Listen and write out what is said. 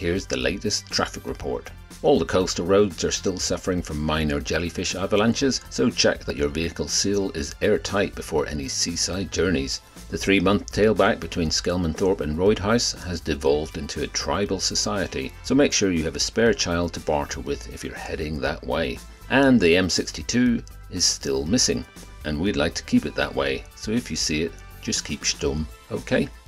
here's the latest traffic report. All the coastal roads are still suffering from minor jellyfish avalanches, so check that your vehicle seal is airtight before any seaside journeys. The 3-month tailback between Skelmanthorpe and Roydhouse has devolved into a tribal society, so make sure you have a spare child to barter with if you're heading that way. And the M62 is still missing, and we'd like to keep it that way, so if you see it, just keep stum, okay?